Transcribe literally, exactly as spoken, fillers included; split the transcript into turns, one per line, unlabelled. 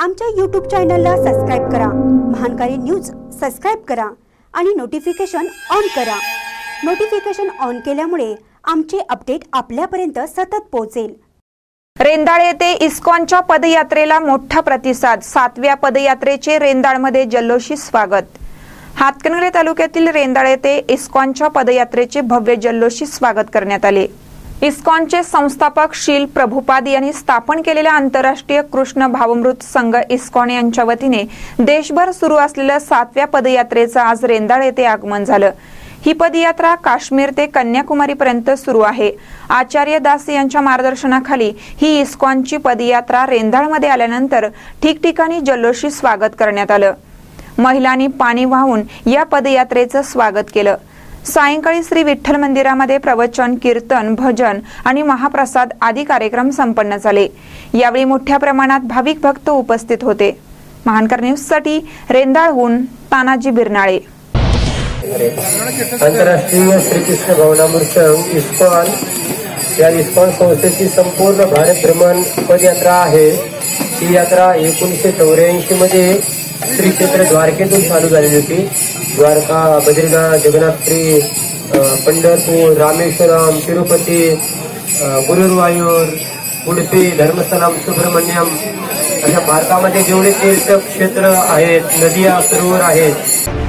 आमच्या यूट्यूब चॅनलला सबस्क्राइब करा, महानकारी न्यूज सबस्क्राइब करा आणि नोटिफिकेशन ऑन करा। नोटिफिकेशन ऑन केल्यामुळे आमचे अपडेट आपल्यापर्यंत सतत पोहोचेल।
रेंदाळ येथे इस्कॉनच्या पदयात्रेला मोठा प्रतिसाद। सातव्या पदयात्रेचे रेंदाळमध्ये जल्लोषी स्वागत। हातकणंगले तालुक्यातील रेंदाळ येथे इस्कॉनच्या पदयात्रेचे भव्य जल्लोषी स्वागत करण्यात आले। इस्कॉनचे संस्थापक शील प्रभुपाद यांनी स्थापन केलेल्या आंतरराष्ट्रीय कृष्ण भावमृत संघ इस्कॉन यांच्या वतीने देशभर सुरू असलेल्या सातव्या पदयात्रेचं आज रेंदाळ येथे आगमन झालं। ही पदयात्रा काश्मीर ते कन्याकुमारी पर्यंत सुरू आहे। आचार्य दास यांच्या मार्गदर्शनाखाली ही इस्कॉनची पदयात्रा रेंदाळमध्ये आल्यानंतर ठिकठिकाणी जल्लोषी स्वागत करण्यात आलं। महिलांनी पाणी वाहून या पदयात्रेचं स्वागत केलं। सायंकाळी श्री विठ्ठल मंदिरामध्ये प्रवचन, कीर्तन, भजन आणि महाप्रसाद आदी कार्यक्रम संपन्न झाले। यावेळी मोठ्या प्रमाणात भाविक भक्त उपस्थित होते। महानकर न्यूज साठी रेंदाळहून तानाजी बिरनाळे।
आंतरराष्ट्रीय श्रीकृष्ण भावनामृत संघ इस्कॉन या इस्कॉन संस्थेची संपूर्ण भारत भ्रमण पदयात्रा आहे। ही यात्रा एकोणीसशे चौऱ्याऐंशी मध्ये श्री क्षेत्र द्वारकेतून चालू झालेली होती। द्वारका, बद्रीनाथ, जगन्नाथपुरी, पंढरपूर, रामेश्वरम, तिरुपती, गुरुवायूर, उडुपी, धर्मस्थलम, सुब्रमण्यम अशा भारतामध्ये जेवढे तीर्थक्षेत्र आहेत, नद्या, सरोवर आहेत